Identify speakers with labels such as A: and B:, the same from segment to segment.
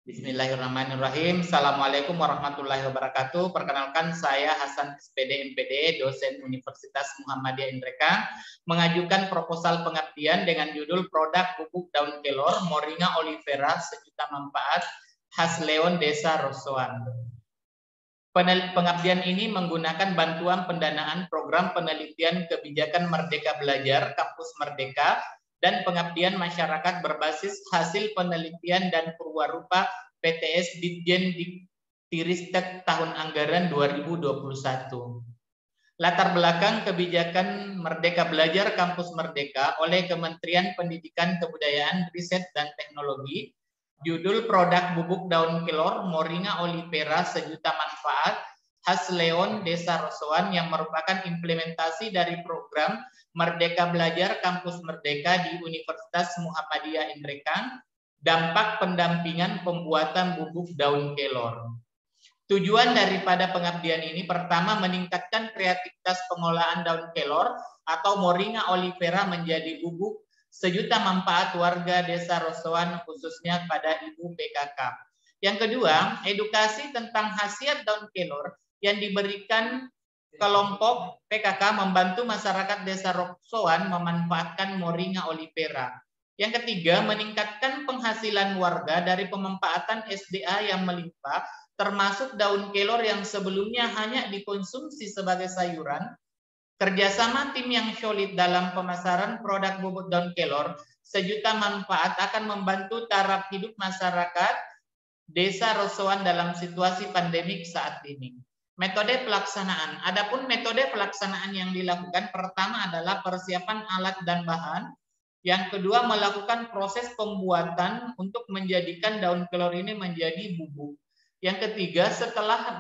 A: Bismillahirrahmanirrahim. Assalamualaikum warahmatullahi wabarakatuh. Perkenalkan, saya Hasan SPD MPD, dosen Universitas Muhammadiyah Indreka, mengajukan proposal pengabdian dengan judul Produk Bubuk Daun Kelor Moringa Olivera Sejuta Manfaat Khas Leon Desa Rosoan. Pengabdian ini menggunakan bantuan pendanaan program penelitian kebijakan Merdeka Belajar Kampus Merdeka dan pengabdian masyarakat berbasis hasil penelitian dan perwarupa PTS Ditjen Diktiristek tahun anggaran 2021. Latar belakang kebijakan Merdeka Belajar Kampus Merdeka oleh Kementerian Pendidikan Kebudayaan, Riset dan Teknologi, judul Produk Bubuk Daun Kelor Moringa Olivera Sejuta Manfaat Khas Leon Desa Rosoan yang merupakan implementasi dari program Merdeka Belajar Kampus Merdeka di Universitas Muhammadiyah Indreka, dampak pendampingan pembuatan bubuk daun kelor. Tujuan daripada pengabdian ini pertama meningkatkan kreativitas pengolahan daun kelor atau Moringa Olivera menjadi bubuk sejuta manfaat warga Desa Rosoan khususnya pada ibu PKK. Yang kedua, edukasi tentang khasiat daun kelor yang diberikan kelompok PKK membantu masyarakat Desa Rosoan memanfaatkan Moringa Olivera. Yang ketiga, meningkatkan penghasilan warga dari pemanfaatan SDA yang melimpah, termasuk daun kelor yang sebelumnya hanya dikonsumsi sebagai sayuran. Kerjasama tim yang solid dalam pemasaran produk bubuk daun kelor sejuta manfaat akan membantu taraf hidup masyarakat Desa Rosoan dalam situasi pandemik saat ini. Metode pelaksanaan. Adapun metode pelaksanaan yang dilakukan pertama adalah persiapan alat dan bahan. Yang kedua, melakukan proses pembuatan untuk menjadikan daun kelor ini menjadi bubuk. Yang ketiga, setelah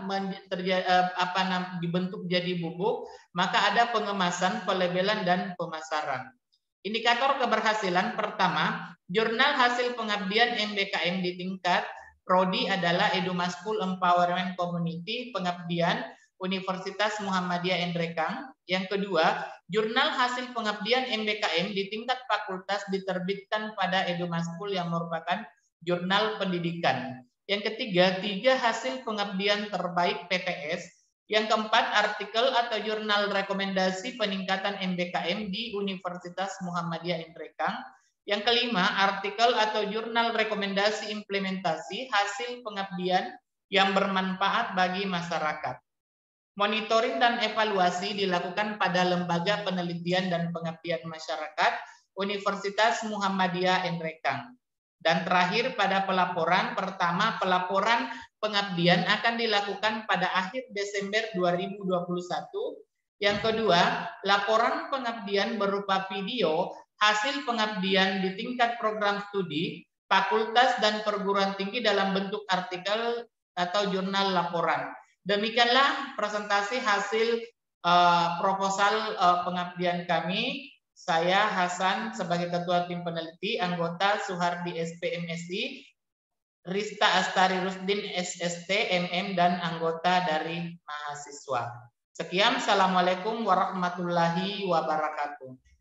A: dibentuk jadi bubuk, maka ada pengemasan, pelebelan, dan pemasaran. Indikator keberhasilan pertama, jurnal hasil pengabdian MBKM di tingkat Prodi adalah Edumaskul Empowerment Community Pengabdian Universitas Muhammadiyah Indreka. Yang kedua, jurnal hasil pengabdian MBKM di tingkat fakultas diterbitkan pada Edumaskul yang merupakan jurnal pendidikan. Yang ketiga, 3 hasil pengabdian terbaik PTS. Yang keempat, artikel atau jurnal rekomendasi peningkatan MBKM di Universitas Muhammadiyah Indreka. Yang kelima, artikel atau jurnal rekomendasi implementasi hasil pengabdian yang bermanfaat bagi masyarakat. Monitoring dan evaluasi dilakukan pada Lembaga Penelitian dan Pengabdian Masyarakat Universitas Muhammadiyah Indreka. Dan terakhir pada pelaporan, pertama pelaporan pengabdian akan dilakukan pada akhir Desember 2021. Yang kedua, laporan pengabdian berupa video hasil pengabdian di tingkat program studi, fakultas dan perguruan tinggi dalam bentuk artikel atau jurnal laporan. Demikianlah presentasi hasil proposal pengabdian kami. Saya Hasan sebagai Ketua Tim Peneliti, anggota Suhardi SPMSI, Rista Astari Rusdin SST MM, dan anggota dari mahasiswa. Sekian, Assalamualaikum warahmatullahi wabarakatuh.